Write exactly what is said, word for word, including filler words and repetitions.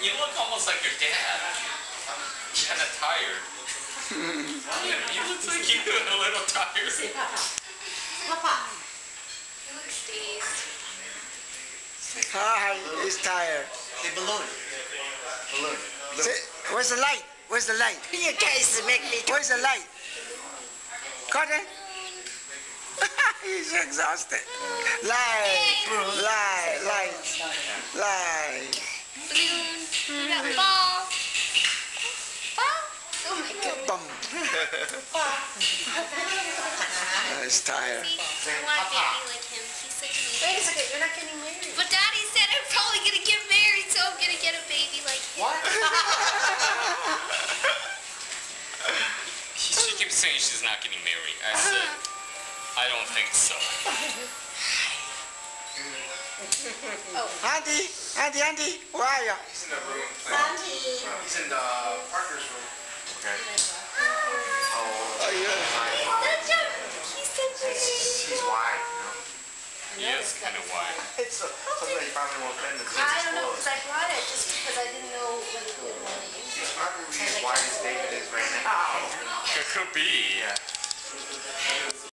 You look almost like your dad. I'm kind of tired. You look like you're a little tired. Say Papa. Papa. You look dazed. Hi, he's tired. Say balloon. Balloon. Say, where's the light? Where's the light? You guys make me. Where's the light? Cotton? He's exhausted. Light, light, light, light. Balloon. You got ball. Ball? Oh my god. Bum. He's tired. See, I want a baby like him. He's such a Wait a second, you're not getting married. But Daddy said I'm probably gonna get married, so I'm gonna get a baby like him. What? She keeps saying she's not getting married. I said, I don't think so. Oh. Auntie, Auntie, Auntie, where are you? He's in the room playing. Auntie. He's in the Parker's room. Okay. Oh, yeah. He's such a, he's such a He's, he's wide, you know? He is kind of wide. It's a, something he probably won't bend the I don't know, because I brought it just because I didn't know like who would want to use it. He's probably as wide as David is right now. It could be. Yeah.